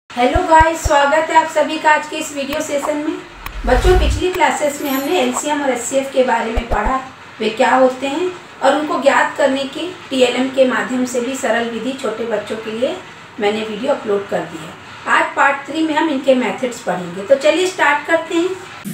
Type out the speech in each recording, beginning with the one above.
Hello guys, स्वागत है आप सभी का आज के इस वीडियो सेशन में। बच्चों, पिछली क्लासेस में हमने एलसीएम और एचसीएफ के बारे में पढ़ा, वे क्या होते हैं और उनको ज्ञात करने की टीएलएम के माध्यम से भी सरल विधि छोटे बच्चों के लिए मैंने वीडियो अपलोड कर दी है। आज पार्ट 3 में हम इनके मेथड्स पढ़ेंगे, तो चलिए स्टार्ट करते हैं।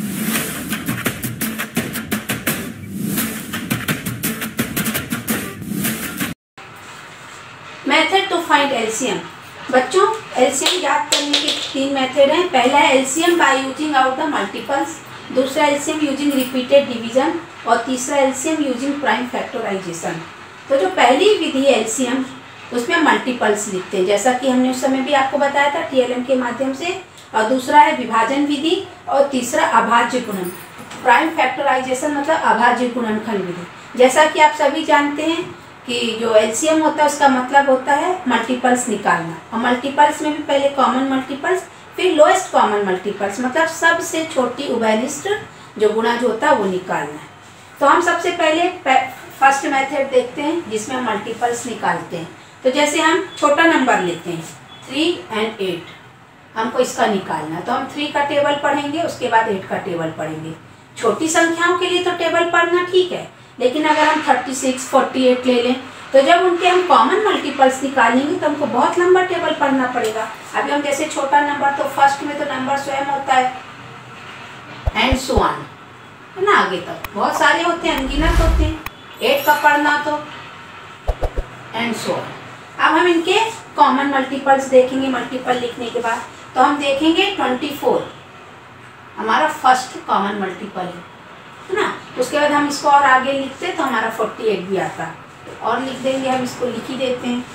Method to find LCM. बच्चों, एलसीएम ज्ञात करने के 3 मेथड हैं। पहला है LCM by using out the multiples, दूसरा एलसीएम यूजिंग रिपीटेड डिवीजन और तीसरा एलसीएम यूजिंग प्राइम फैक्टराइजेशन। तो जो पहली विधि है एलसीएम, उसमें मल्टीपल्स लिखते हैं, जैसा कि हमने उस समय भी आपको बताया था टीएलएम के माध्यम से। और दूसरा है विभाजन विधि और तीसरा अभाज्य गुणन। प्राइम फैक्टराइजेशन मतलब अभाज्य गुणनखंड विधि। जैसा कि आप सभी जानते हैं कि जो एलसीएम होता है उसका मतलब होता है मल्टीपल्स निकालना, और मल्टीपल्स में भी पहले कॉमन मल्टीपल्स, फिर लोएस्ट कॉमन मल्टीपल्स मतलब सबसे छोटी उभयनिष्ठ जो गुणा जो होता है वो निकालना है। तो हम सबसे पहले फर्स्ट मेथड देखते हैं जिसमें हम मल्टीपल्स निकालते हैं। तो जैसे हम छोटा नंबर लेते हैं 3 और 8, हमको इसका निकालना है, तो हम 3 का टेबल पढ़ेंगे, उसके बाद 8 का टेबल पढ़ेंगे। छोटी संख्याओं के लिए तो टेबल पढ़ना ठीक है, लेकिन अगर हम 36, 48 ले लें तो जब उनके हम कॉमन मल्टीपल्स निकालेंगे तो हमको बहुत लंबा टेबल पढ़ना पड़ेगा। अभी हम जैसे छोटा नंबर, तो फर्स्ट में तो नंबर स्वयं होता है एंड सो ऑन, है ना, आगे तक बहुत सारे होते हैं, अनगिनत होते हैं। 8 का पढ़ना तो एंड सो ऑन। अब हम इनके कॉमन मल्टीपल्स देखेंगे। मल्टीपल लिखने के बाद तो हम देखेंगे 24 हमारा फर्स्ट कॉमन मल्टीपल है ना। उसके बाद हम इसको और आगे लिखते तो हमारा 48 भी आता, और लिख देंगे, हम इसको लिख ही देते हैं।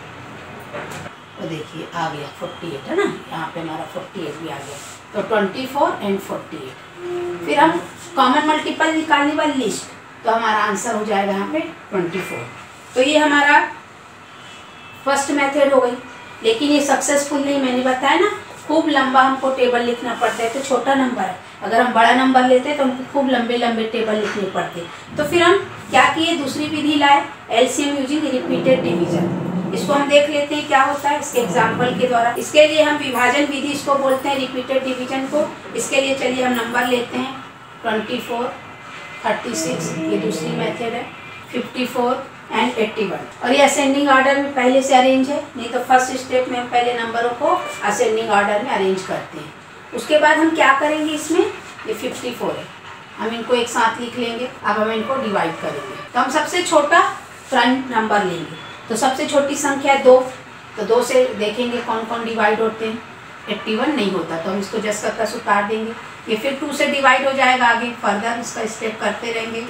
तो देखिए आ गया 48, है ना, यहाँ पे हमारा 48 भी आ गया। तो 24 और 48। फिर हम कॉमन मल्टीपल निकालने वाली लिस्ट, तो हमारा आंसर हो जाएगा यहाँ पे 24। तो ये हमारा फर्स्ट मेथड हो गई, लेकिन ये सक्सेसफुल नहीं, मैंने बताया ना, खूब लंबा हमको टेबल लिखना पड़ता है। तो छोटा नंबर है, अगर हम बड़ा नंबर लेते हैं तो हमको खूब लंबे लंबे टेबल लिखने पड़ते। तो फिर हम क्या किए, दूसरी विधि लाए, एलसीएम यूजिंग रिपीटेड डिवीजन। इसको हम देख लेते हैं क्या होता है इसके एग्जाम्पल के द्वारा। इसके लिए हम विभाजन विधि इसको बोलते हैं, रिपीटेड डिवीजन को। इसके लिए चलिए हम नंबर लेते हैं 24, 36, ये दूसरी मेथड है, 54 एंड 81। और ये असेंडिंग ऑर्डर में पहले से अरेंज है, नहीं तो फर्स्ट स्टेप में हम पहले नंबरों को असेंडिंग ऑर्डर में अरेंज करते हैं। उसके बाद हम क्या करेंगे, इसमें ये 54 है, हम इनको एक साथ लिख लेंगे। अब हम इनको डिवाइड करेंगे, तो हम सबसे छोटा प्राइम नंबर लेंगे। तो सबसे छोटी संख्या है 2, तो 2 से देखेंगे कौन कौन डिवाइड होते हैं। 81 नहीं होता, तो हम इसको जस का तस उतार देंगे। ये फिर 2 से डिवाइड हो जाएगा, आगे फर्दर इसका स्टेप करते रहेंगे।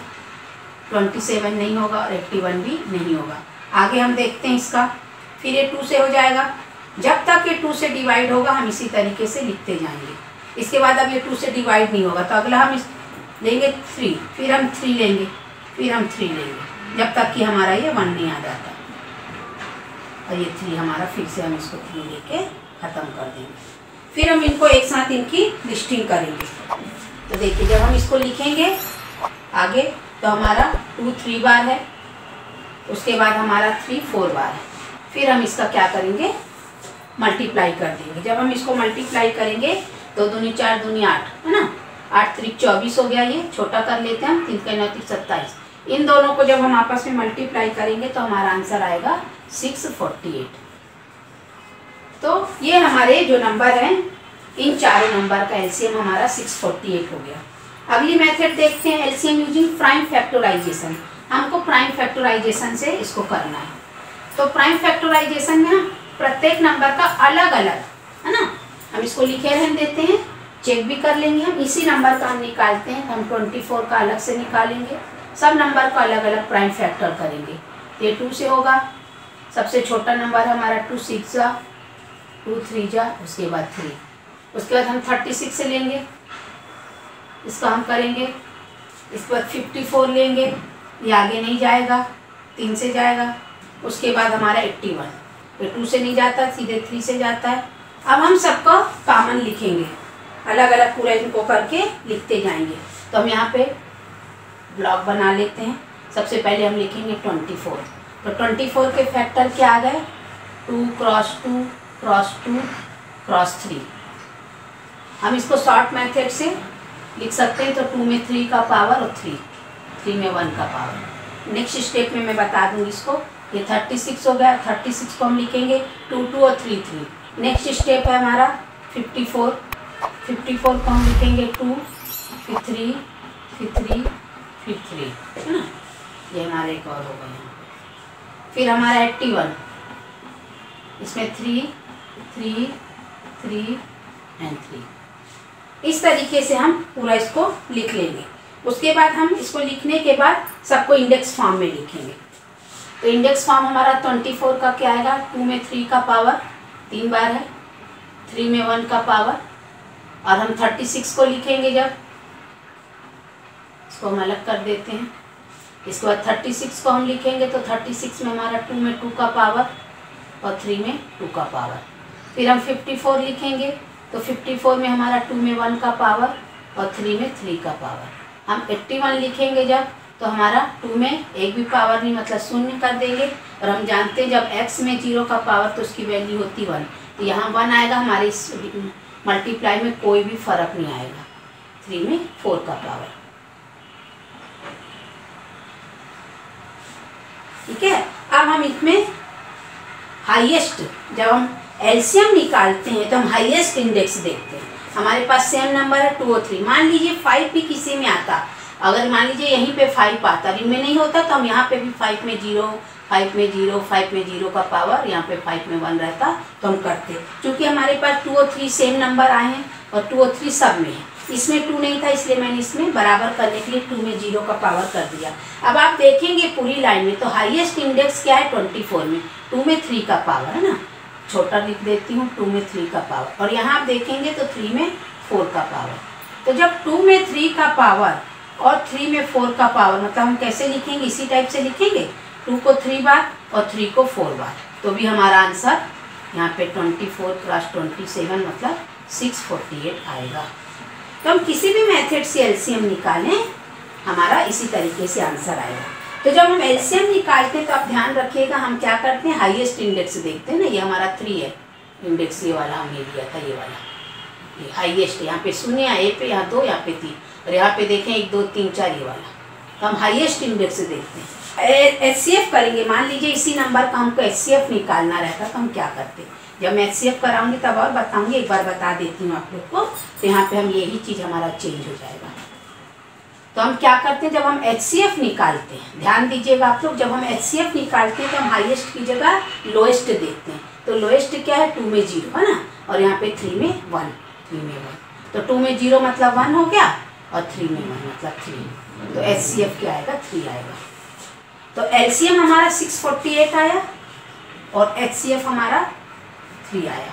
27 नहीं होगा और 81 भी नहीं होगा। आगे हम देखते हैं इसका, फिर ये 2 से हो जाएगा। जब तक ये 2 से डिवाइड होगा हम इसी तरीके से लिखते जाएंगे। इसके बाद अब ये 2 से डिवाइड नहीं होगा, तो अगला हम लेंगे 3, फिर हम 3 लेंगे, फिर हम 3 लेंगे, जब तक कि हमारा ये 1 नहीं आ जाता। और ये 3 हमारा, फिर से हम इसको 3 लेके ख़त्म कर देंगे। फिर हम इनको एक साथ इनकी लिस्टिंग करेंगे। तो देखिए जब हम इसको लिखेंगे आगे, तो हमारा 2 3 बार है, उसके बाद हमारा 3 4 बार है। फिर हम इसका क्या करेंगे, मल्टीप्लाई कर देंगे। जब हम इसको मल्टीप्लाई करेंगे तो 2 दूनी 4 दूनी 8, है ना, 8 3 24 हो गया। ये छोटा कर लेते हैं हम, 3 9 27। इन दोनों को जब हम आपस में मल्टीप्लाई करेंगे तो हमारा आंसर आएगा 648। तो ये हमारे जो नंबर हैं, इन चारों नंबर का एलसीएम हमारा 648 हो गया। अगली मेथड देखते हैं, एलसीएम यूजिंग प्राइम फैक्टराइजेशन। हमको प्राइम फैक्टराइजेशन से इसको करना है। तो प्राइम फैक्टराइजेशन में हम प्रत्येक नंबर का अलग अलग, है ना, हम इसको लिखे रहने देते हैं, चेक भी कर लेंगे। हम इसी नंबर का हम निकालते हैं, हम 24 का अलग से निकालेंगे, सब नंबर का अलग अलग प्राइम फैक्टर करेंगे। ये 2 से होगा, सबसे छोटा नंबर हमारा 2 6 जा, 2 3 जा, उसके बाद 3। उसके बाद हम 36 से लेंगे, इसका हम करेंगे। इसके बाद 54 लेंगे, ये आगे नहीं जाएगा, 3 से जाएगा। उसके बाद हमारा 81, तो 2 से नहीं जाता, सीधे 3 से जाता है। अब हम सबका कॉमन लिखेंगे, अलग अलग पूरा इनको करके लिखते जाएंगे। तो हम यहाँ पे ब्लॉक बना लेते हैं। सबसे पहले हम लिखेंगे 24। तो 24 के फैक्टर क्या आ गए, 2 × 2 × 2 क्रॉस 3। हम इसको शॉर्ट मेथड से लिख सकते हैं, तो 2 में 3 का पावर और 3 में 1 का पावर। नेक्स्ट स्टेप में मैं बता दूंगी इसको। ये 36 हो गया, 36 को हम लिखेंगे 2 2 और 3 3। नेक्स्ट स्टेप है हमारा 54 को हम लिखेंगे 2 फिर 3 फिर 3 फिर 3, है ना। ये हमारे एक और हो गए यहाँ पे। फिर हमारा 81, इसमें 3 3 3 एंड 3। इस तरीके से हम पूरा इसको लिख लेंगे। उसके बाद हम इसको लिखने के बाद सबको इंडेक्स फॉर्म में लिखेंगे। तो इंडेक्स फॉर्म हमारा 24 का क्या आएगा, 2 में 3 का पावर 3 बार है, 3 में 1 का पावर, और हम 36 को लिखेंगे जब, इसको हम अलग कर देते हैं। इसके बाद 36 को हम लिखेंगे तो 36 में हमारा 2 में 2 का पावर और 3 में 2 का पावर। फिर हम 54 लिखेंगे तो 54 में हमारा 2 में 1 का पावर और 3 में 3 का पावर। हम 81 लिखेंगे जब, तो हमारा 2 में एक भी पावर नहीं, मतलब शून्य कर देंगे। और हम जानते हैं जब x में 0 का पावर तो उसकी वैल्यू होती 1, तो यहाँ 1 आएगा। हमारे इस मल्टीप्लाई में कोई भी फर्क नहीं आएगा। 3 में 4 का पावर, ठीक है। अब हम इसमें हाईएस्ट, जब हम एलसीएम निकालते हैं तो हम हाईएस्ट इंडेक्स देखते हैं। हमारे पास सेम नंबर है 2 और 3। मान लीजिए 5 भी किसी में आता, अगर मान लीजिए यहीं पे 5 आता और इनमें नहीं होता, तो हम यहाँ पे भी 5 में 0 5 में 0 5 में 0 का पावर, यहाँ पे 5 में 1 रहता तो हम करते। क्योंकि हमारे पास 2 और 3 सेम नंबर आए हैं और 2 और 3 सब में है। इसमें 2 नहीं था, इसलिए मैंने इसमें बराबर करने के लिए 2 में 0 का पावर कर दिया। अब आप देखेंगे पूरी लाइन में तो हाईएस्ट इंडेक्स क्या है, 24 में 2 में 3 का पावर, है ना। छोटा लिख देती हूँ, 2 में 3 का पावर, और यहाँ आप देखेंगे तो 3 में 4 का पावर। तो जब 2 में 3 का पावर और 3 में 4 का पावर, मतलब हम कैसे लिखेंगे, इसी टाइप से लिखेंगे, 2 को 3 बार और 3 को 4 बार, तो भी हमारा आंसर यहाँ पे 24 + 27 मतलब 648 आएगा। तो हम किसी भी मेथड से एलसीएम निकालें, हमारा इसी तरीके से आंसर आएगा। तो जब हम एलसीएम निकालते हैं तो आप ध्यान रखिएगा, हम क्या करते हैं, हाईएस्ट इंडेक्स देखते हैं ना। ये हमारा 3 है इंडेक्स, ये वाला हमने लिया था, ये वाला, ये हाईएस्ट। यहाँ पे 0 है ए पे, यहाँ 2, यहाँ पे 3, और यहाँ पे देखें 1 2 3 4 ये वाला। तो हम हाईएस्ट इंडेक्स देखते हैं। एचसीएफ करेंगे, मान लीजिए इसी नंबर का हमको एचसीएफ निकालना रहता तो हम क्या करते हैं। जब मैं एचसीएफ कराऊंगी तब और बताऊंगी, एक बार बता देती हूँ आप लोग को। तो यहाँ पे हम यही चीज़ हमारा चेंज हो जाएगा। तो हम क्या करते हैं, जब हम एचसीएफ निकालते हैं, ध्यान दीजिएगा आप लोग, जब हम एचसीएफ निकालते हैं तो हम हाईएस्ट की जगह लोएस्ट देखते हैं। तो लोएस्ट क्या है, 2 में 0, है ना, और यहाँ पे 3 में 1, 3 में 1। तो 2 में 0 मतलब 1 हो गया, और 3 में 1 मतलब 3। तो एचसीएफ क्या आएगा, 3 आएगा। तो एलसीएम हमारा 648 आया और एचसीएफ हमारा 3 आया।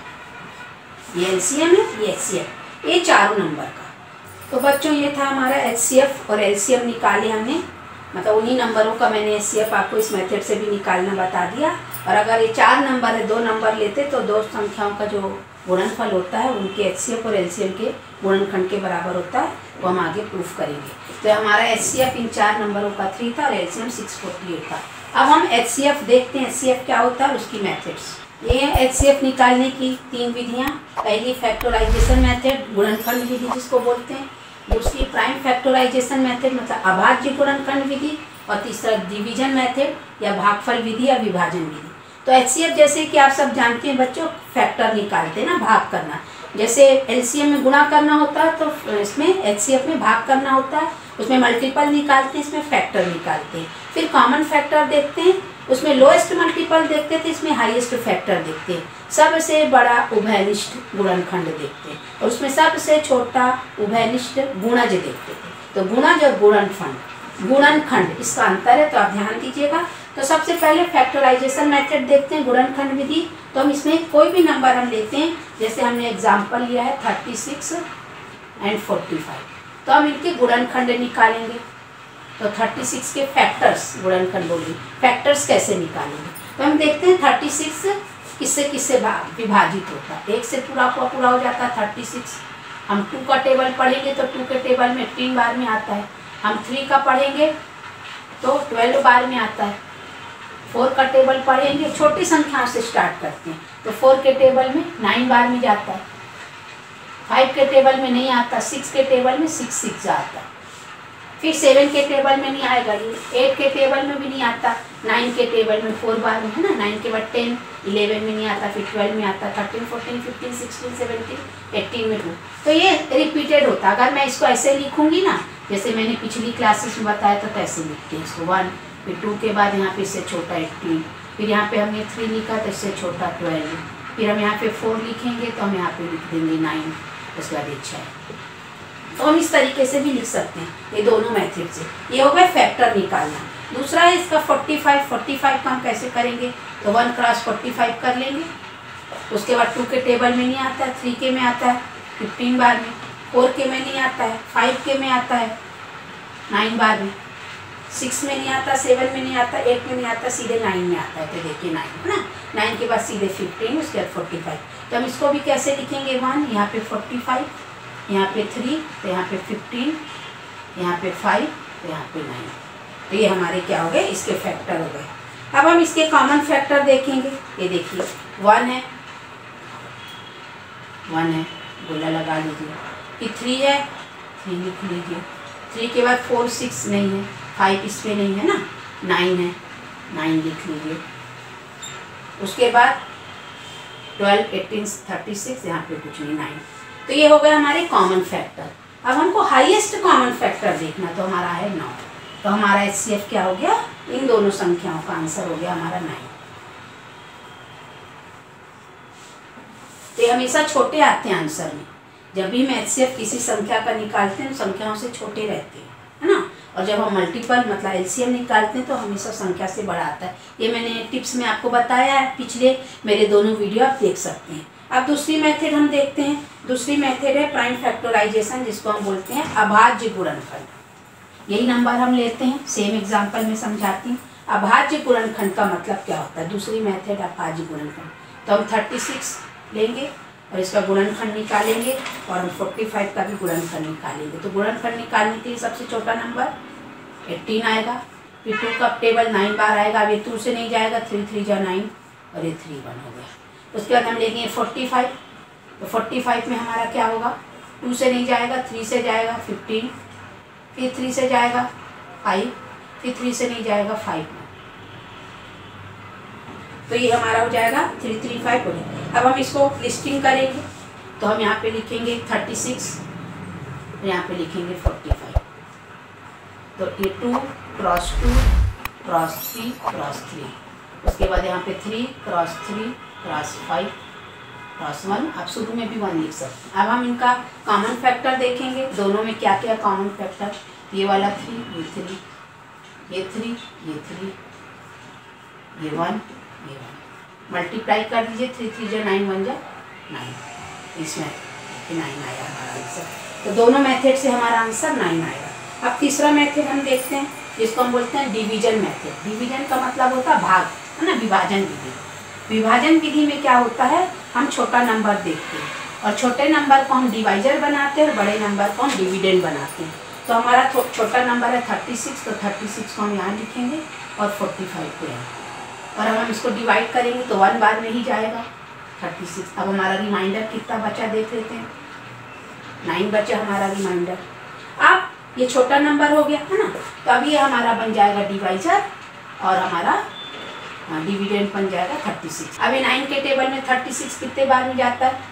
ये एलसीएम है, ये एचसीएफ, ये चारों नंबर का। तो बच्चों ये था हमारा एचसीएफ और एलसीएम निकाले हमने, मतलब उन्हीं नंबरों का मैंने एचसीएफ आपको इस मेथड से भी निकालना बता दिया। और अगर ये 4 नंबर है, 2 नंबर लेते तो 2 संख्याओं का जो गुणनफल होता है उनके एचसीएफ और एलसीएम के गुणनखंड के बराबर होता है, वो हम आगे प्रूफ करेंगे। तो हमारा एचसीएफ इन 4 नंबरों का 3 था और एलसीएम 648 था। अब हम एचसीएफ देखते हैं, एचसीएफ क्या होता है, उसकी मेथड्स। ये है एचसीएफ निकालने की 3 विधियाँ। पहली फैक्टराइजेशन मेथड, गुणनखंड विधि जिसको बोलते हैं। दूसरी प्राइम फैक्टराइजेशन मेथड, मतलब अभाज्य गुणनखंड विधि। और तीसरा डिवीजन मेथड या भागफल विधि या विभाजन विधि। तो एचसीएफ जैसे कि आप सब जानते हैं बच्चों, फैक्टर निकालते हैं ना, भाग करना। जैसे एलसीएम में गुणा करना होता है तो इसमें एचसीएफ में भाग करना होता है, उसमें मल्टीपल निकालते हैं, इसमें फैक्टर निकालते हैं। फिर कॉमन फैक्टर देखते हैं, उसमें लोएस्ट मल्टीपल देखते थे, इसमें हाईएस्ट फैक्टर देखते हैं। सबसे बड़ा उभयनिष्ठ गुणनखंड देखते हैं और उसमें सबसे छोटा उभयनिष्ठ गुणज देखते थे। तो गुणज और गुणनखंड इसका अंतर है, तो आप ध्यान दीजिएगा। तो सबसे पहले फैक्टराइजेशन मेथड देखते हैं, गुणनखंड विधि। तो हम इसमें कोई भी नंबर हम लेते हैं, जैसे हमने एग्जाम्पल लिया है 36 और 45, तो हम इनके गुणनखंड निकालेंगे। तो 36 के फैक्टर्स, गुणनखंड बोलिए, फैक्टर्स कैसे निकालेंगे। तो हम देखते हैं 36 किससे किससे विभाजित होता है। 1 से पूरा हो जाता है 36। हम 2 का टेबल पढ़ेंगे तो 2 के टेबल में 3 बार में आता है। हम 3 का पढ़ेंगे तो 12 बार में आता है। 4 का टेबल पढ़ेंगे, छोटी संख्याओं से स्टार्ट करते हैं, तो 4 के टेबल में 9 बार में जाता है। 5 के टेबल में नहीं आता, 6 के टेबल में 6 6 आता, फिर 7 के टेबल में नहीं आएगा, ये 8 के टेबल में भी नहीं आता, 9 के टेबल में 4 बार में है ना, 9 के बाद 10, 11 में नहीं आता, फिर 12 में आता, 13, 14, 15, 16, 17, 18 में 2। तो ये रिपीटेड होता। अगर मैं इसको ऐसे लिखूंगी ना, जैसे मैंने पिछली क्लासेस में बताया था, तो ऐसे लिखते हैं इसको 1, फिर 2 के बाद यहाँ पे इससे छोटा 18, फिर यहाँ पे हमने 3 लिखा तो इससे छोटा 12, फिर हम यहाँ पे 4 लिखेंगे तो हम यहाँ पे लिख देंगे 9, उसके बाद 6। तो हम इस तरीके से भी लिख सकते हैं, ये दोनों मेथड से। ये हो गया फैक्टर निकालना। दूसरा है इसका 45। 45 का हम कैसे करेंगे, तो 1 क्रॉस 45 कर लेंगे। उसके बाद 2 के टेबल में नहीं आता है, 3 के में आता है 15 बार में, 4 के में नहीं आता है, 5 के में आता है 9 बार में, 6 में नहीं आता, 7 में नहीं आता, 8 में नहीं आता, सीधे 9 में आता है। तो देखिए 9 है ना, 9 के बाद सीधे 15, उसके बाद 45। तो हम इसको भी कैसे लिखेंगे, 1 यहाँ पे 45, यहाँ पे 3, तो यहाँ पे 15, यहाँ पे 5, तो यहाँ पे 9। तो ये हमारे क्या हो गए, इसके फैक्टर हो गए। अब हम इसके कॉमन फैक्टर देखेंगे। ये देखिए 1 है, 1 है, गोला लगा लीजिए, कि 3 है, 3 लिख लीजिए, 3 के बाद 4 6 नहीं है, 5 इसमें नहीं है ना, 9 है, 9 लिख लीजिए। उसके बाद 12, 18, 36, यहाँ पे कुछ नहीं, 9। तो ये हो गया हमारे कॉमन फैक्टर। अब हमको हाईएस्ट कॉमन फैक्टर देखना, तो हमारा है 9। तो हमारा HCF क्या हो गया, इन दोनों संख्याओं का आंसर हो गया हमारा 9। तो ये हमेशा छोटे आते हैं आंसर में। जब भी हम HCF किसी संख्या का निकालते हैं, संख्याओं से छोटे रहते हैं, है ना। और जब हम मल्टीपल मतलब LCM निकालते हैं, तो हमेशा संख्या से बड़ा आता है। ये मैंने टिप्स में आपको बताया है, पिछले मेरे दोनों वीडियो आप देख सकते हैं। अब दूसरी मेथड हम देखते हैं। दूसरी मेथड है प्राइम फैक्टराइजेशन, जिसको हम बोलते हैं अभाज्य गुणनखंड। यही नंबर हम लेते हैं, सेम एग्जांपल में समझाती हूँ। अभाज्य गुणनखंड का मतलब क्या होता है, दूसरी मेथड अभाज्य गुणनखंड। तो हम 36 लेंगे और इसका गुणनखंड निकालेंगे, और हम 45 का भी गुणनखंड निकालेंगे। तो गुणनखंड निकालने के लिए सबसे छोटा नंबर 18 आएगा, फिर 2 का टेबल 9 बार आएगा। अब ये 2 से नहीं जाएगा, 3 3 जा 9, और ये 3 1 हो गया। उसके बाद हम लेंगे 45। तो 45 में हमारा क्या होगा, 2 से नहीं जाएगा, 3 से जाएगा 15, फिर 3 से जाएगा 5, फिर 3 से नहीं जाएगा 5 में। तो ये हमारा हो जाएगा 335 हो जाएगा। अब हम इसको लिस्टिंग करेंगे, तो हम यहाँ पे लिखेंगे 36, यहाँ पे लिखेंगे 45। तो ये 2 क्रॉस 2 क्रॉस 3 क्रॉस 3, उसके बाद यहाँ पे 3 क्रॉस 3 क्रॉस 5 क्रॉस 1। आप शुरू में भी 1 लिख सकते हैं। अब हम इनका कॉमन फैक्टर देखेंगे, दोनों में क्या क्या कॉमन फैक्टर। ये वाला 3, ये 3, ये 3, ये 3, ये 1, ये 1। मल्टीप्लाई कर दीजिए, 3 3 जा 9, 1 जा 9, इसमें 9 आया हमारा आंसर। तो दोनों मेथड से हमारा आंसर 9 आएगा। अब तीसरा मेथड हम देखते हैं, जिसको हम बोलते हैं डिवीजन मेथड। डिवीजन का मतलब होता है भाग, है ना, विभाजन विधि। विभाजन विधि में क्या होता है, हम छोटा नंबर देखते हैं और छोटे नंबर को हम डिवाइजर बनाते हैं और बड़े नंबर को हम डिविडेंड बनाते हैं। तो हमारा छोटा नंबर है 36, तो 36 को हम यहाँ लिखेंगे और 45 को यहाँ, और अब हम इसको डिवाइड करेंगे तो 1 बार में ही जाएगा 36। अब हमारा रिमाइंडर कितना बचा देख लेते हैं, 9 बचा हमारा रिमाइंडर। अब ये छोटा नंबर हो गया, है ना, तो अब ये हमारा बन जाएगा डिवाइजर और हमारा डिविडेंड बन जाएगा 36। अब 9 के टेबल में 36 कितने बार में जाता है,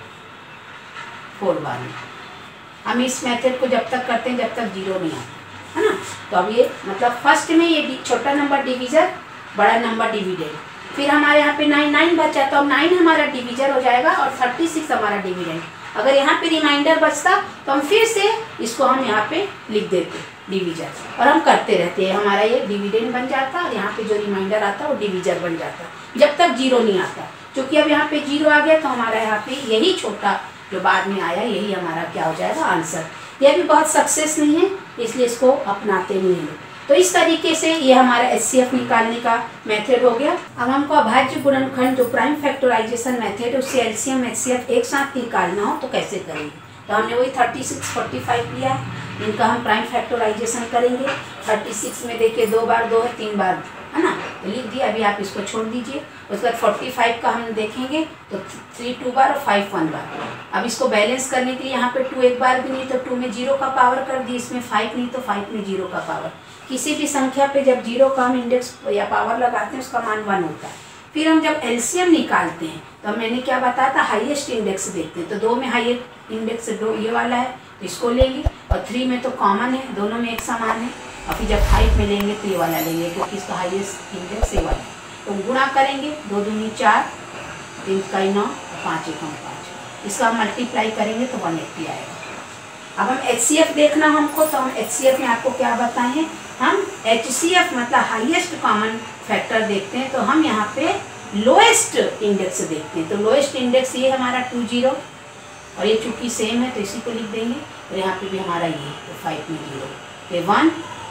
4 बार में। हम इस मेथड को जब तक करते हैं जब तक 0 नहीं आता, है ना। तो अब ये मतलब फर्स्ट में ये छोटा नंबर डिविजर, बड़ा नंबर डिविडेंड, फिर हमारे यहाँ पे 9 बचा, तो अब 9 हमारा डिविजर हो जाएगा और 36 हमारा डिविडेंड। अगर यहाँ पे रिमाइंडर बचता तो हम फिर से इसको हम यहाँ पे लिख देते डिविजर, और हम करते रहते हैं। हमारा ये डिविडेंड बन जाता और यहाँ पे जो रिमाइंडर आता है वो डिविजर बन जाता, जब तक 0 नहीं आता। क्योंकि अब यहाँ पे 0 आ गया तो हमारा यहाँ पे यही छोटा जो बाद में आया यही हमारा क्या हो जाएगा आंसर। यह भी बहुत सक्सेस नहीं है, इसलिए इसको अपनाते नहीं हैं। तो इस तरीके से ये हमारा HCF निकालने का मेथड हो गया। अब हमको अभाज्य गुणनखंड जो प्राइम फैक्टराइजेशन मेथड है उससे LCM HCF एक साथ निकालना हो तो कैसे करेंगे। तो हमने वही 36 45 लिया है, इनका हम प्राइम फैक्टराइजेशन करेंगे। 36 में देखिए 2 बार 2 है, 3 बार है ना। तो लिख दिया, अभी आप इसको छोड़ दीजिए। उसके बाद 45 का हम देखेंगे तो 3 2 बार और 5 1 बार। अब इसको बैलेंस करने के लिए यहाँ पे 2 एक बार भी नहीं तो 2 में 0 का पावर कर दी, इसमें 5 नहीं तो 5 में 0 का पावर। किसी भी संख्या पे जब 0 का हम इंडेक्स या पावर लगाते हैं उसका मान 1 होता है। फिर हम जब एलसीएम निकालते हैं तो मैंने क्या बताया था, हाईएस्ट इंडेक्स देखते हैं। तो 2 में हाईएस्ट इंडेक्स 2 ये वाला है तो इसको लेंगे, और 3 में तो कॉमन है, दोनों में एक समान है। और फिर जब 5 में लेंगे तो ये वाला लेंगे क्योंकि इसका हाईएस्ट इंडेक्स ये वाला है। तो गुणा करेंगे, 2 दूनी 4, 3 का 9, 5 एकम 5। इसका हम मल्टीप्लाई करेंगे तो 180 आएगा। अब हम HCF देखना हमको, तो हम HCF में आपको क्या बताए हैं, हम HCF मतलब हाईएस्ट कॉमन फैक्टर देखते हैं। तो हम यहाँ पे लोएस्ट इंडेक्स देखते हैं। तो लोएस्ट इंडेक्स ये हमारा 20, और ये चूंकि सेम है तो इसी को लिख देंगे। और यहाँ पे भी हमारा ये तो 5 में 0, तो 1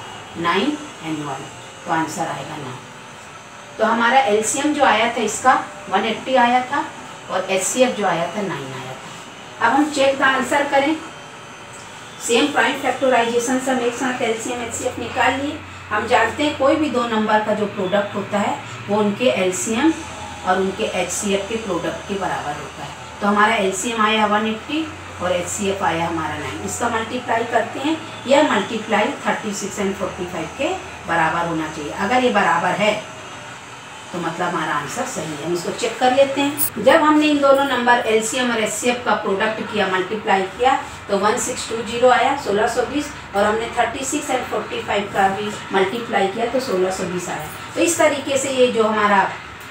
9 and 1, तो आंसर आएगा 9। तो हमारा एलसीएम जो आया था इसका 180 आया था, और HCF जो आया था 9 आया था। अब हम चेक द आंसर करें। सेम प्राइम फैक्टराइजेशन से हम एक साथ एलसीएम HCF निकाल लिए। हम जानते हैं कोई भी दो नंबर का जो प्रोडक्ट होता है वो उनके एलसीएम और उनके HCF के प्रोडक्ट के बराबर होता है। तो हमारा एलसीएम आया 180 और HCF आया हमारा 9। इसका मल्टीप्लाई करते हैं, यह मल्टीप्लाई 36 और 45 के बराबर होना चाहिए। अगर ये बराबर है तो मतलब हमारा आंसर सही है। हम इसको चेक कर लेते हैं। जब हमने इन दोनों नंबर एलसीएम और HCF का प्रोडक्ट किया, मल्टीप्लाई किया, तो 1620 आया 1620, और हमने 36 और 45 का भी मल्टीप्लाई किया तो 1620 आया। तो इस तरीके से ये जो हमारा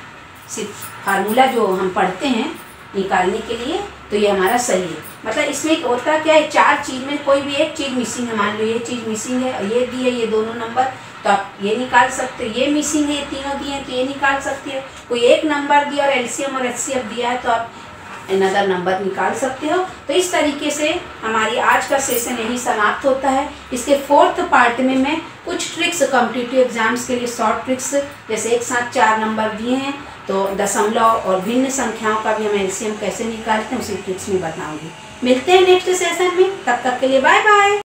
फार्मूला जो हम पढ़ते हैं निकालने के लिए, तो ये हमारा सही है। मतलब इसमें होता क्या है, 4 चीज़ में कोई भी एक चीज़ मिसिंग है। मान लो ये चीज़ मिसिंग है, ये दी है ये दोनों नंबर, तो आप ये निकाल सकते हो। ये मिसिंग है, ये तीनों दिए हैं तो ये निकाल सकते हो। कोई एक नंबर दिया और एलसीएम और HCF दिया है तो आप अनदर नंबर निकाल सकते हो। तो इस तरीके से हमारी आज का सेशन यही समाप्त होता है। इसके 4th पार्ट में मैं कुछ ट्रिक्स कॉम्पिटिटिव एग्जाम्स के लिए, शॉर्ट ट्रिक्स, जैसे एक साथ 4 नंबर दिए हैं तो दशमलव और भिन्न संख्याओं का भी हम एलसीएम कैसे निकालते हैं उसी ट्रिक्स में बताऊंगी। मिलते हैं नेक्स्ट सेशन में, तब तक के लिए बाय बाय।